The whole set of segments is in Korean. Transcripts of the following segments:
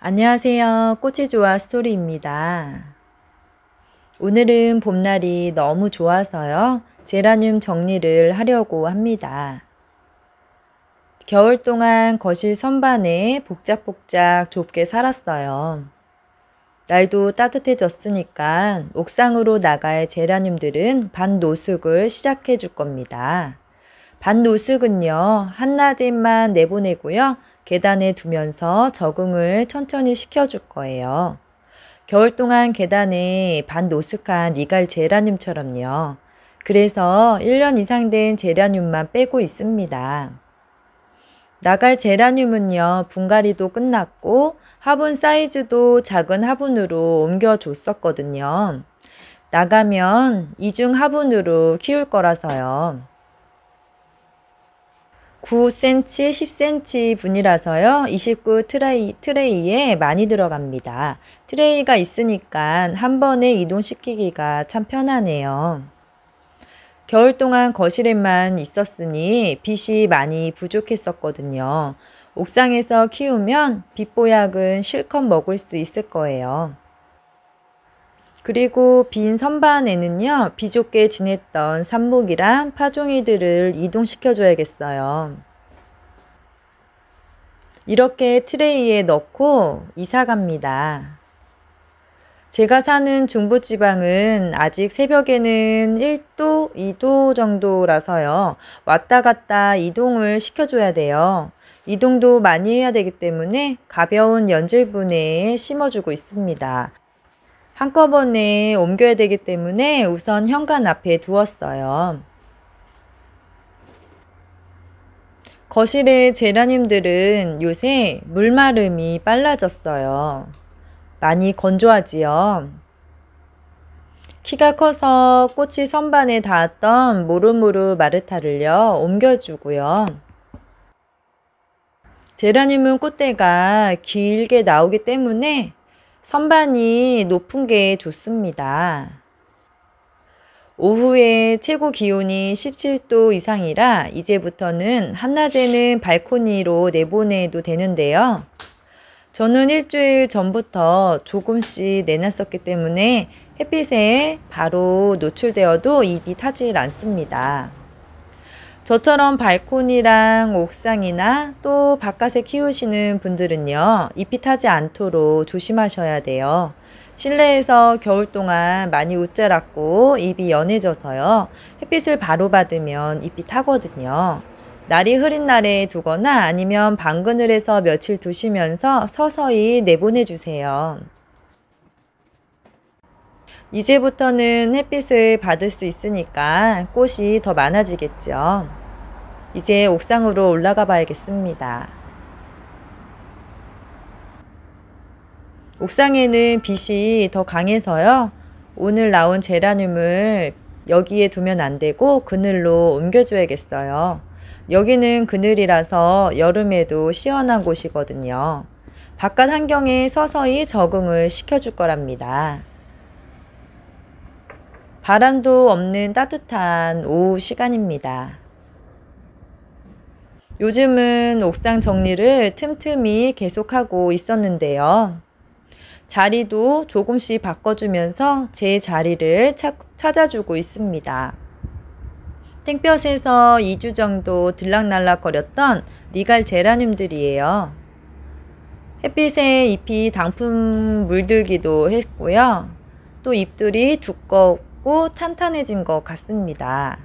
안녕하세요. 꽃이 좋아 스토리입니다. 오늘은 봄날이 너무 좋아서요. 제라늄 정리를 하려고 합니다. 겨울 동안 거실 선반에 복작복작 좁게 살았어요. 날도 따뜻해졌으니까 옥상으로 나갈 제라늄들은 밭노숙을 시작해 줄 겁니다. 밭노숙은요, 한낮에만 내보내고요. 계단에 두면서 적응을 천천히 시켜줄 거예요. 겨울 동안 계단에 밭노숙한 리갈 제라늄처럼요. 그래서 1년 이상 된 제라늄만 빼고 있습니다. 나갈 제라늄은요, 분갈이도 끝났고 화분 사이즈도 작은 화분으로 옮겨줬었거든요. 나가면 이중 화분으로 키울 거라서요. 9cm, 10cm 분이라서요. 29 트레이에 많이 들어갑니다. 트레이가 있으니까 한 번에 이동시키기가 참 편하네요. 겨울 동안 거실에만 있었으니 빛이 많이 부족했었거든요. 옥상에서 키우면 빛보약은 실컷 먹을 수 있을 거예요. 그리고 빈 선반에는요, 비좁게 지냈던 삽목이랑 파종이들을 이동시켜 줘야겠어요. 이렇게 트레이에 넣고 이사 갑니다. 제가 사는 중부지방은 아직 새벽에는 1도, 2도 정도라서요. 왔다 갔다 이동을 시켜줘야 돼요. 이동도 많이 해야 되기 때문에 가벼운 연질분에 심어주고 있습니다. 한꺼번에 옮겨야 되기 때문에 우선 현관 앞에 두었어요. 거실의 제라늄들은 요새 물마름이 빨라졌어요. 많이 건조하지요. 키가 커서 꽃이 선반에 닿았던 모르모르 마르타를요, 옮겨주고요. 제라늄은 꽃대가 길게 나오기 때문에 선반이 높은 게 좋습니다. 오후에 최고 기온이 17도 이상이라 이제부터는 한낮에는 발코니로 내보내도 되는데요. 저는 일주일 전부터 조금씩 내놨었기 때문에 햇빛에 바로 노출되어도 잎이 타질 않습니다. 저처럼 발코니랑 옥상이나 또 바깥에 키우시는 분들은요, 잎이 타지 않도록 조심하셔야 돼요. 실내에서 겨울 동안 많이 웃자랐고 잎이 연해져서요, 햇빛을 바로 받으면 잎이 타거든요. 날이 흐린 날에 두거나 아니면 방그늘에서 며칠 두시면서 서서히 내보내주세요. 이제부터는 햇빛을 받을 수 있으니까 꽃이 더 많아지겠죠. 이제 옥상으로 올라가 봐야겠습니다. 옥상에는 빛이 더 강해서요. 오늘 나온 제라늄을 여기에 두면 안 되고 그늘로 옮겨줘야겠어요. 여기는 그늘이라서 여름에도 시원한 곳이거든요. 바깥 환경에 서서히 적응을 시켜줄 거랍니다. 바람도 없는 따뜻한 오후 시간입니다. 요즘은 옥상 정리를 틈틈이 계속하고 있었는데요. 자리도 조금씩 바꿔주면서 제 자리를 찾아주고 있습니다. 땡볕에서 2주 정도 들락날락거렸던 리갈 제라늄들이에요. 햇빛에 잎이 당분 물들기도 했고요. 또 잎들이 두껍고 탄탄해진 것 같습니다.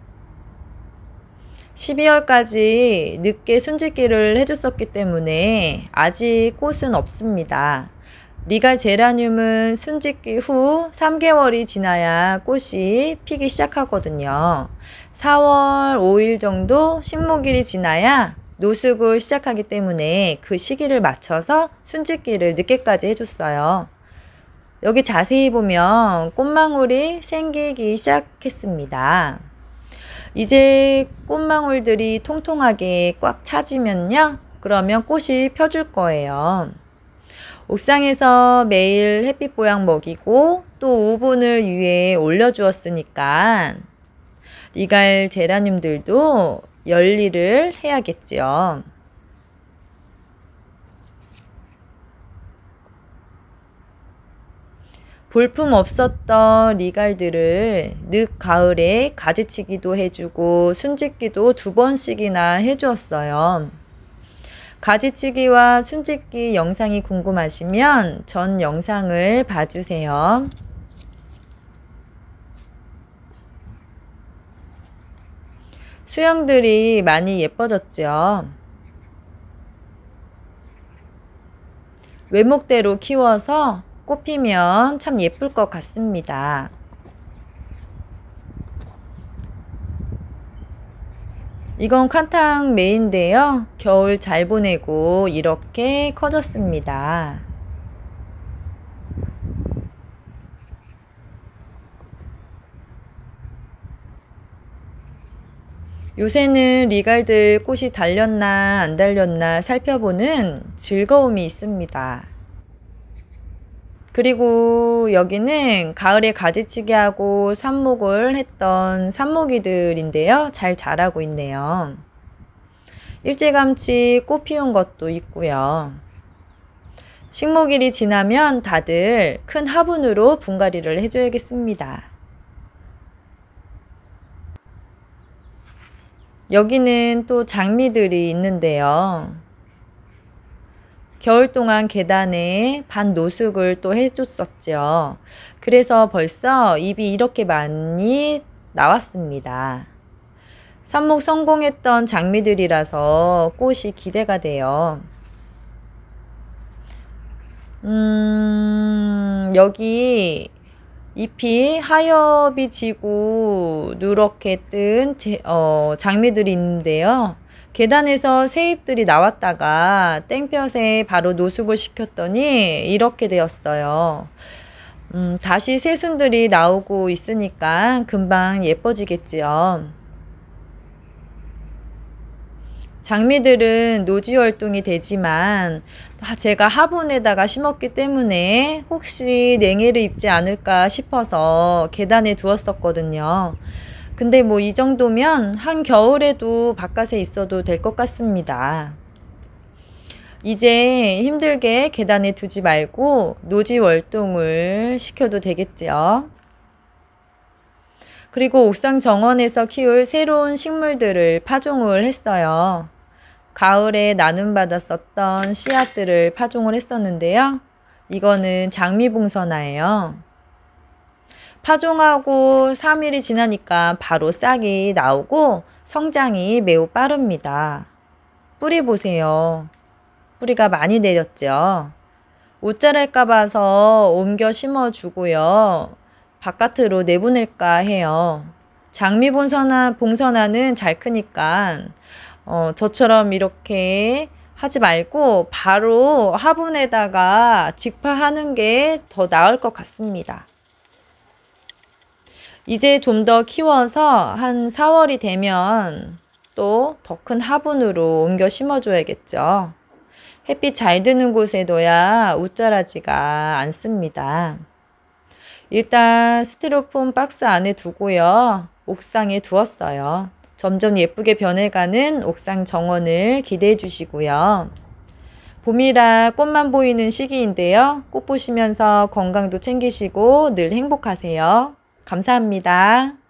12월까지 늦게 순짓기를 해줬었기 때문에 아직 꽃은 없습니다. 리갈 제라늄은 순짓기 후 3개월이 지나야 꽃이 피기 시작하거든요. 4월 5일 정도 식목일이 지나야 노숙을 시작하기 때문에 그 시기를 맞춰서 순짓기를 늦게까지 해줬어요. 여기 자세히 보면 꽃망울이 생기기 시작했습니다. 이제 꽃망울들이 통통하게 꽉 차지면요, 그러면 꽃이 펴줄 거예요. 옥상에서 매일 햇빛 보약 먹이고 또 우분을 위에 올려주었으니까 리갈 제라늄들도 열일을 해야겠죠. 볼품 없었던 리갈들을 늦 가을에 가지치기도 해주고 순짓기도 2번씩이나 해주었어요. 가지치기와 순짓기 영상이 궁금하시면 전 영상을 봐주세요. 수영들이 많이 예뻐졌죠. 외목대로 키워서 꽃 피면 참 예쁠 것 같습니다. 이건 칸탕 매인데요. 겨울 잘 보내고 이렇게 커졌습니다. 요새는 리갈들 꽃이 달렸나 안 달렸나 살펴보는 즐거움이 있습니다. 그리고 여기는 가을에 가지치기 하고 삽목을 했던 삽목이들인데요. 잘 자라고 있네요. 일찌감치 꽃 피운 것도 있고요. 식목일이 지나면 다들 큰 화분으로 분갈이를 해줘야겠습니다. 여기는 또 장미들이 있는데요. 겨울 동안 계단에 반 노숙을 또 해줬었죠. 그래서 벌써 잎이 이렇게 많이 나왔습니다. 삽목 성공했던 장미들이라서 꽃이 기대가 돼요. 여기 잎이 하엽이 지고 누렇게 뜬 장미들이 있는데요. 계단에서 새 잎들이 나왔다가 땡볕에 바로 노숙을 시켰더니 이렇게 되었어요. 다시 새순들이 나오고 있으니까 금방 예뻐지겠지요. 장미들은 노지 활동이 되지만 제가 화분에다가 심었기 때문에 혹시 냉해를 입지 않을까 싶어서 계단에 두었었거든요. 근데 뭐 이 정도면 한겨울에도 바깥에 있어도 될 것 같습니다. 이제 힘들게 계단에 두지 말고 노지 활동을 시켜도 되겠지요. 그리고 옥상 정원에서 키울 새로운 식물들을 파종을 했어요. 가을에 나눔받았었던 씨앗들을 파종을 했었는데요. 이거는 장미봉선화예요. 파종하고 3일이 지나니까 바로 싹이 나오고 성장이 매우 빠릅니다. 뿌리 보세요. 뿌리가 많이 내렸죠. 옷 자랄까 봐서 옮겨 심어주고요. 바깥으로 내보낼까 해요. 봉선화는 잘 크니까 저처럼 이렇게 하지 말고 바로 화분에다가 직파하는 게 더 나을 것 같습니다. 이제 좀 더 키워서 한 4월이 되면 또 더 큰 화분으로 옮겨 심어줘야겠죠. 햇빛 잘 드는 곳에 둬야 웃자라지가 않습니다. 일단 스티로폼 박스 안에 두고요. 옥상에 두었어요. 점점 예쁘게 변해가는 옥상 정원을 기대해 주시고요. 봄이라 꽃만 보이는 시기인데요. 꽃 보시면서 건강도 챙기시고 늘 행복하세요. 감사합니다.